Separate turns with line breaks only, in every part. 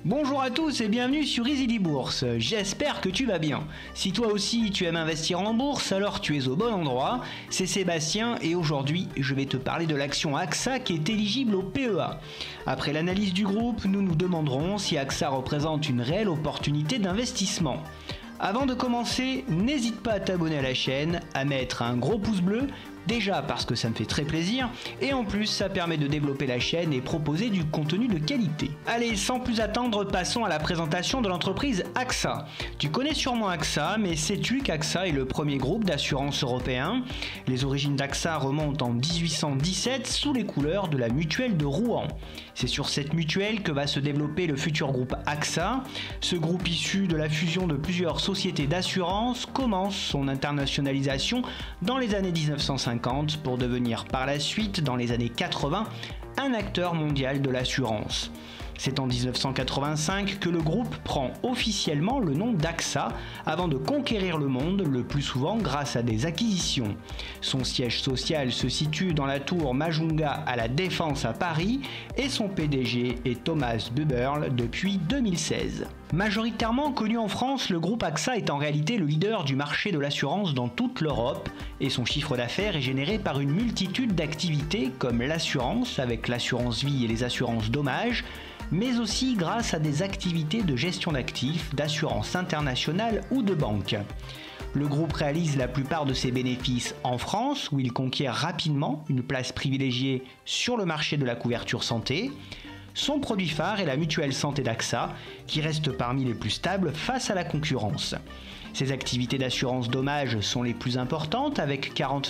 Bonjour à tous et bienvenue sur Easily Bourse, j'espère que tu vas bien. Si toi aussi tu aimes investir en bourse, alors tu es au bon endroit. C'est Sébastien et aujourd'hui je vais te parler de l'action AXA qui est éligible au PEA. Après l'analyse du groupe, nous nous demanderons si AXA représente une réelle opportunité d'investissement. Avant de commencer, n'hésite pas à t'abonner à la chaîne, à mettre un gros pouce bleu, déjà parce que ça me fait très plaisir, et en plus ça permet de développer la chaîne et proposer du contenu de qualité. Allez, sans plus attendre, passons à la présentation de l'entreprise AXA. Tu connais sûrement AXA, mais sais-tu qu'AXA est le premier groupe d'assurance européen? Les origines d'AXA remontent en 1817 sous les couleurs de la mutuelle de Rouen. C'est sur cette mutuelle que va se développer le futur groupe AXA. Ce groupe issu de la fusion de plusieurs sociétés d'assurance commence son internationalisation dans les années 1950 pour devenir par la suite, dans les années 80, un acteur mondial de l'assurance. C'est en 1985 que le groupe prend officiellement le nom d'AXA avant de conquérir le monde, le plus souvent grâce à des acquisitions. Son siège social se situe dans la tour Majunga à la Défense à Paris et son PDG est Thomas Buberl depuis 2016. Majoritairement connu en France, le groupe AXA est en réalité le leader du marché de l'assurance dans toute l'Europe et son chiffre d'affaires est généré par une multitude d'activités comme l'assurance avec l'assurance vie et les assurances dommages, mais aussi grâce à des activités de gestion d'actifs, d'assurance internationale ou de banque. Le groupe réalise la plupart de ses bénéfices en France, où il conquiert rapidement une place privilégiée sur le marché de la couverture santé. Son produit phare est la mutuelle santé d'AXA, qui reste parmi les plus stables face à la concurrence. Ses activités d'assurance dommages sont les plus importantes, avec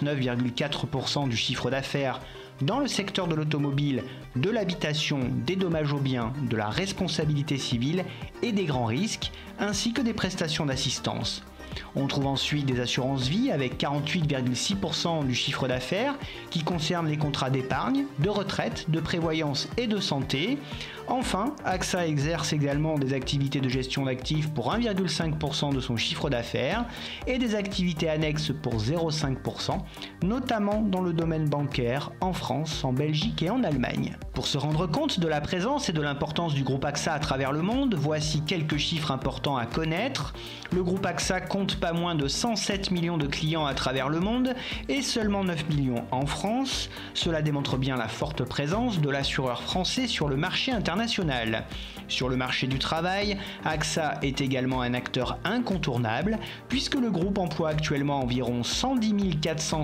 49,4% du chiffre d'affaires dans le secteur de l'automobile, de l'habitation, des dommages aux biens, de la responsabilité civile et des grands risques, ainsi que des prestations d'assistance. On trouve ensuite des assurances vie avec 48,6% du chiffre d'affaires qui concerne les contrats d'épargne, de retraite, de prévoyance et de santé. Enfin, AXA exerce également des activités de gestion d'actifs pour 1,5% de son chiffre d'affaires et des activités annexes pour 0,5%, notamment dans le domaine bancaire en France, en Belgique et en Allemagne. Pour se rendre compte de la présence et de l'importance du groupe AXA à travers le monde, voici quelques chiffres importants à connaître. Le groupe AXA compte pas moins de 107 millions de clients à travers le monde et seulement 9 millions en France. Cela démontre bien la forte présence de l'assureur français sur le marché international. Sur le marché du travail, AXA est également un acteur incontournable puisque le groupe emploie actuellement environ 110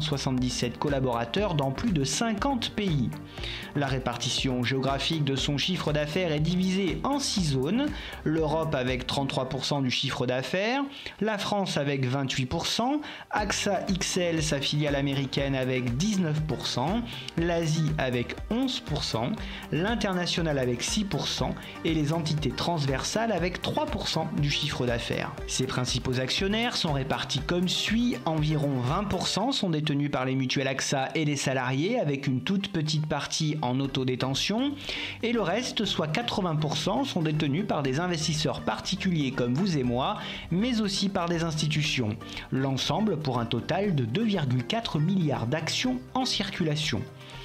477 collaborateurs dans plus de 50 pays. La répartition géographique de son chiffre d'affaires est divisée en 6 zones, l'Europe avec 33% du chiffre d'affaires, la France avec 28%, AXA XL, sa filiale américaine avec 19%, l'Asie avec 11%, l'international avec 6% et les entités transversales avec 3% du chiffre d'affaires. Ses principaux actionnaires sont répartis comme suit, environ 20% sont détenus par les mutuelles AXA et les salariés avec une toute petite partie en autodétention et le reste, soit 80%, sont détenus par des investisseurs particuliers comme vous et moi, mais aussi par des institutions. L'ensemble pour un total de 2,4 milliards d'actions en circulation.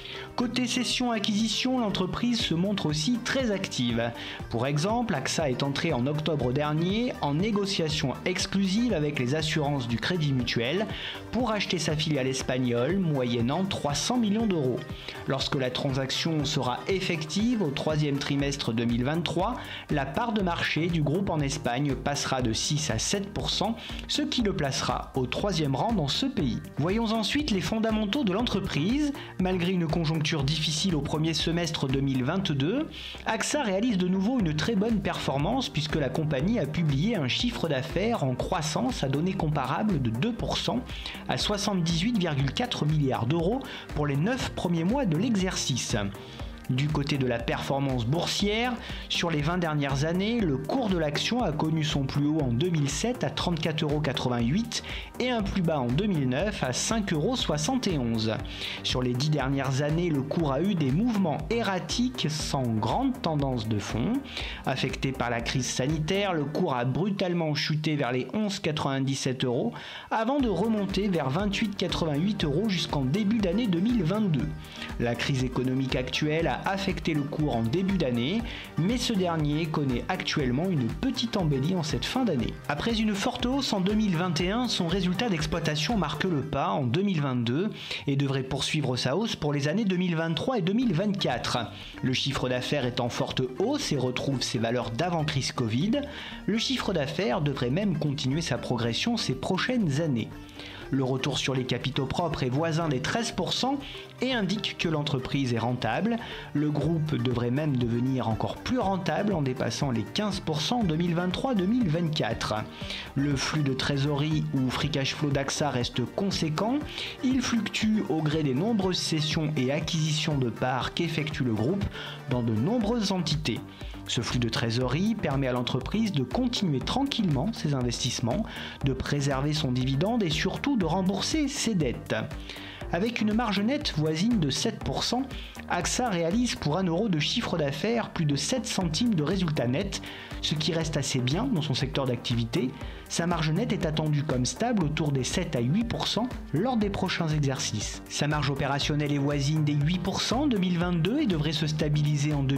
Côté cession-acquisition, l'entreprise se montre aussi très active. Pour exemple, AXA est entré en octobre dernier en négociation exclusive avec les assurances du Crédit Mutuel pour acheter sa filiale espagnole moyennant 300 millions d'euros. Lorsque la transaction sera effective au troisième trimestre 2023, la part de marché du groupe en Espagne passera de 6 à 7%, ce qui le placera au troisième rang dans ce pays. Voyons ensuite les fondamentaux de l'entreprise. Malgré une conjoncture difficile au premier semestre 2022, AXA réalise de nouveau une très bonne performance puisque la compagnie a publié un chiffre d'affaires en croissance à données comparables de 2% à 78,4 milliards d'euros pour les 9 premiers mois de l'exercice. Du côté de la performance boursière, sur les 20 dernières années, le cours de l'action a connu son plus haut en 2007 à 34,88 € et un plus bas en 2009 à 5,71 €. Sur les 10 dernières années, le cours a eu des mouvements erratiques sans grande tendance de fond. Affecté par la crise sanitaire, le cours a brutalement chuté vers les 11,97 € avant de remonter vers 28,88 € jusqu'en début d'année 2022. La crise économique actuelle a a affecté le cours en début d'année, mais ce dernier connaît actuellement une petite embellie en cette fin d'année. Après une forte hausse en 2021, son résultat d'exploitation marque le pas en 2022 et devrait poursuivre sa hausse pour les années 2023 et 2024. Le chiffre d'affaires est en forte hausse et retrouve ses valeurs d'avant-crise Covid. Le chiffre d'affaires devrait même continuer sa progression ces prochaines années. Le retour sur les capitaux propres est voisin des 13% et indique que l'entreprise est rentable. Le groupe devrait même devenir encore plus rentable en dépassant les 15% en 2023-2024. Le flux de trésorerie ou free cash flow d'AXA reste conséquent. Il fluctue au gré des nombreuses cessions et acquisitions de parts qu'effectue le groupe dans de nombreuses entités. Ce flux de trésorerie permet à l'entreprise de continuer tranquillement ses investissements, de préserver son dividende et surtout de rembourser ses dettes. Avec une marge nette voisine de 7%, AXA réalise pour 1 euro de chiffre d'affaires plus de 7 centimes de résultat net, ce qui reste assez bien dans son secteur d'activité. Sa marge nette est attendue comme stable autour des 7 à 8% lors des prochains exercices. Sa marge opérationnelle est voisine des 8% en 2022 et devrait se stabiliser en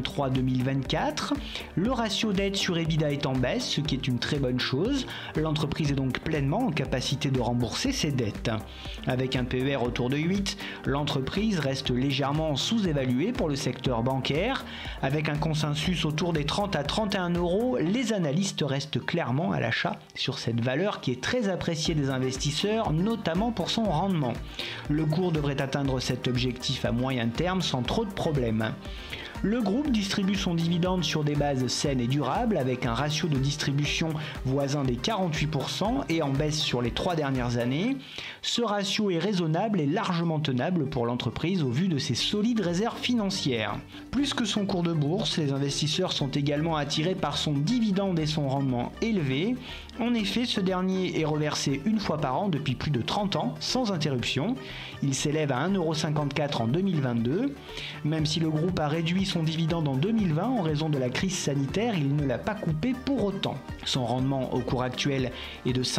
2023-2024. Le ratio dette sur EBITDA est en baisse, ce qui est une très bonne chose. L'entreprise est donc pleinement en capacité de rembourser ses dettes. Avec un PER autour de 8, l'entreprise reste légèrement sous-évaluée pour le secteur bancaire. Avec un consensus autour des 30 à 31 euros, les analystes restent clairement à l'achat sur cette valeur qui est très appréciée des investisseurs, notamment pour son rendement. Le cours devrait atteindre cet objectif à moyen terme sans trop de problèmes. Le groupe distribue son dividende sur des bases saines et durables avec un ratio de distribution voisin des 48% et en baisse sur les 3 dernières années. Ce ratio est raisonnable et largement tenable pour l'entreprise au vu de ses solides réserves financières. Plus que son cours de bourse, les investisseurs sont également attirés par son dividende et son rendement élevé. En effet, ce dernier est reversé une fois par an depuis plus de 30 ans, sans interruption. Il s'élève à 1,54 € en 2022. Même si le groupe a réduit son dividende en 2020 en raison de la crise sanitaire, il ne l'a pas coupé pour autant. Son rendement au cours actuel est de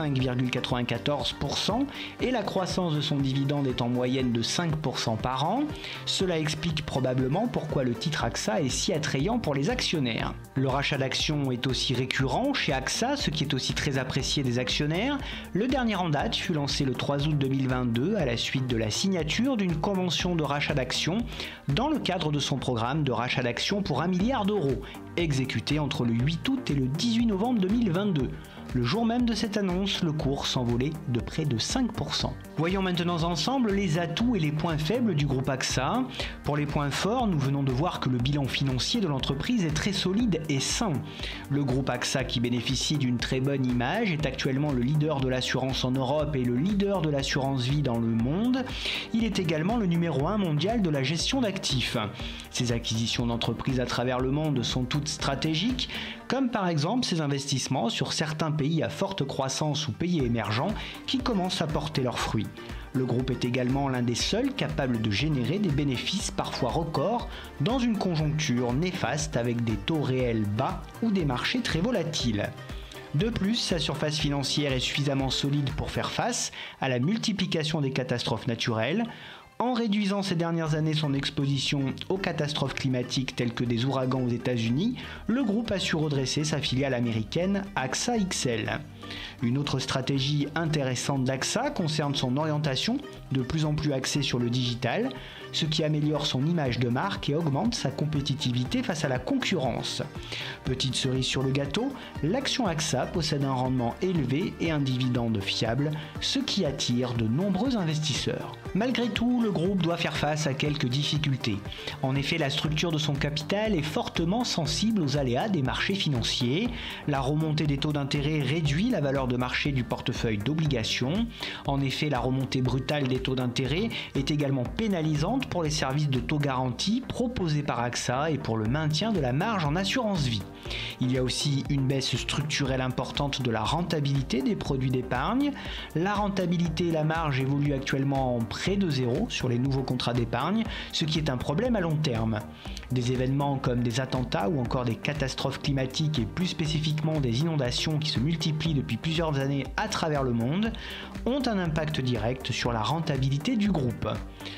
5,94% et la croissance de son dividende est en moyenne de 5% par an. Cela explique probablement pourquoi le titre AXA est si attrayant pour les actionnaires. Le rachat d'actions est aussi récurrent chez AXA, ce qui est aussi très apprécié des actionnaires. Le dernier en date fut lancé le 3 août 2022 à la suite de la signature d'une convention de rachat d'actions dans le cadre de son programme de rachat d'actions pour 1 milliard d'euros, exécuté entre le 8 août et le 18 novembre 2022. Le jour même de cette annonce, le cours s'envolait de près de 5%. Voyons maintenant ensemble les atouts et les points faibles du groupe AXA. Pour les points forts, nous venons de voir que le bilan financier de l'entreprise est très solide et sain. Le groupe AXA, qui bénéficie d'une très bonne image, est actuellement le leader de l'assurance en Europe et le leader de l'assurance vie dans le monde. Il est également le numéro 1 mondial de la gestion d'actifs. Ses acquisitions d'entreprises à travers le monde sont toutes stratégiques, comme par exemple ses investissements sur certains pays à forte croissance ou pays émergents qui commencent à porter leurs fruits. Le groupe est également l'un des seuls capables de générer des bénéfices parfois records dans une conjoncture néfaste avec des taux réels bas ou des marchés très volatiles. De plus, sa surface financière est suffisamment solide pour faire face à la multiplication des catastrophes naturelles. En réduisant ces dernières années son exposition aux catastrophes climatiques telles que des ouragans aux États-Unis, le groupe a su redresser sa filiale américaine AXA XL. Une autre stratégie intéressante d'AXA concerne son orientation, de plus en plus axée sur le digital, ce qui améliore son image de marque et augmente sa compétitivité face à la concurrence. Petite cerise sur le gâteau, l'action AXA possède un rendement élevé et un dividende fiable, ce qui attire de nombreux investisseurs. Malgré tout, le groupe doit faire face à quelques difficultés. En effet, la structure de son capital est fortement sensible aux aléas des marchés financiers. La remontée des taux d'intérêt réduit la valeur de marché du portefeuille d'obligations. En effet, la remontée brutale des taux d'intérêt est également pénalisante pour les services de taux garantis proposés par AXA et pour le maintien de la marge en assurance vie. Il y a aussi une baisse structurelle importante de la rentabilité des produits d'épargne. La rentabilité et la marge évoluent actuellement en près de zéro sur les nouveaux contrats d'épargne, ce qui est un problème à long terme. Des événements comme des attentats ou encore des catastrophes climatiques et plus spécifiquement des inondations qui se multiplient depuis plusieurs années à travers le monde ont un impact direct sur la rentabilité du groupe.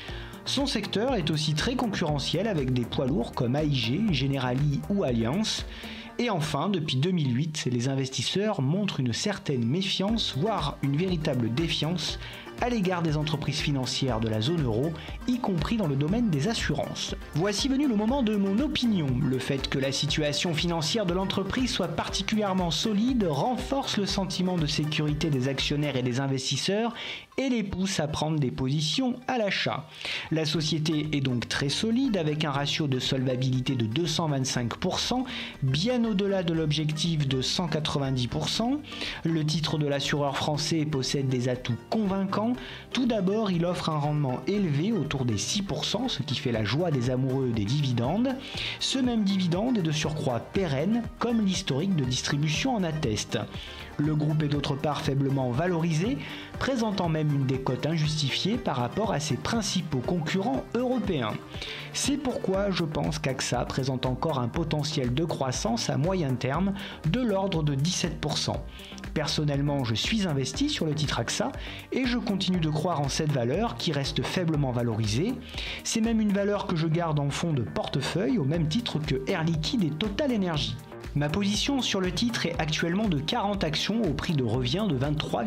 Son secteur est aussi très concurrentiel avec des poids lourds comme AIG, Generali ou Allianz. Et enfin, depuis 2008, les investisseurs montrent une certaine méfiance, voire une véritable défiance à l'égard des entreprises financières de la zone euro, y compris dans le domaine des assurances. Voici venu le moment de mon opinion. Le fait que la situation financière de l'entreprise soit particulièrement solide renforce le sentiment de sécurité des actionnaires et des investisseurs et les pousse à prendre des positions à l'achat. La société est donc très solide avec un ratio de solvabilité de 225%, bien au-delà de l'objectif de 190%. Le titre de l'assureur français possède des atouts convaincants. Tout d'abord, il offre un rendement élevé autour des 6%, ce qui fait la joie des amoureux des dividendes. Ce même dividende est de surcroît pérenne, comme l'historique de distribution en atteste. Le groupe est d'autre part faiblement valorisé, présentant même une décote injustifiée par rapport à ses principaux concurrents européens. C'est pourquoi je pense qu'AXA présente encore un potentiel de croissance à moyen terme de l'ordre de 17%. Personnellement, je suis investi sur le titre AXA et je continue de croire en cette valeur qui reste faiblement valorisée. C'est même une valeur que je garde en fond de portefeuille au même titre que Air Liquide et Total Energy. Ma position sur le titre est actuellement de 40 actions au prix de revient de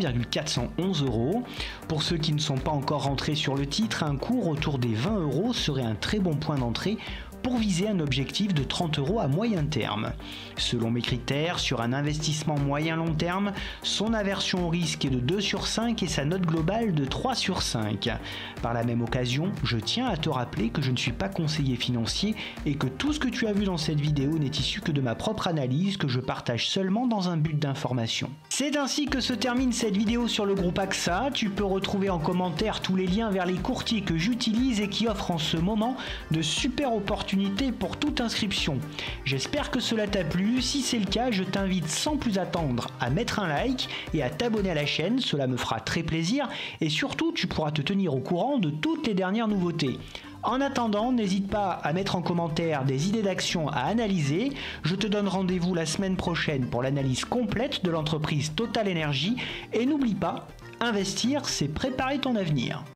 23,411 €. Pour ceux qui ne sont pas encore rentrés sur le titre, un cours autour des 20 € serait un très bon point d'entrée pour viser un objectif de 30 € à moyen terme. Selon mes critères, sur un investissement moyen-long terme, son aversion au risque est de 2 sur 5 et sa note globale de 3 sur 5. Par la même occasion, je tiens à te rappeler que je ne suis pas conseiller financier et que tout ce que tu as vu dans cette vidéo n'est issu que de ma propre analyse que je partage seulement dans un but d'information. C'est ainsi que se termine cette vidéo sur le groupe AXA. Tu peux retrouver en commentaire tous les liens vers les courtiers que j'utilise et qui offrent en ce moment de super opportunités pour toute inscription. J'espère que cela t'a plu. Si c'est le cas, je t'invite sans plus attendre à mettre un like et à t'abonner à la chaîne. Cela me fera très plaisir et surtout tu pourras te tenir au courant de toutes les dernières nouveautés. En attendant, n'hésite pas à mettre en commentaire des idées d'action à analyser. Je te donne rendez-vous la semaine prochaine pour l'analyse complète de l'entreprise Total Energy et n'oublie pas, investir, c'est préparer ton avenir.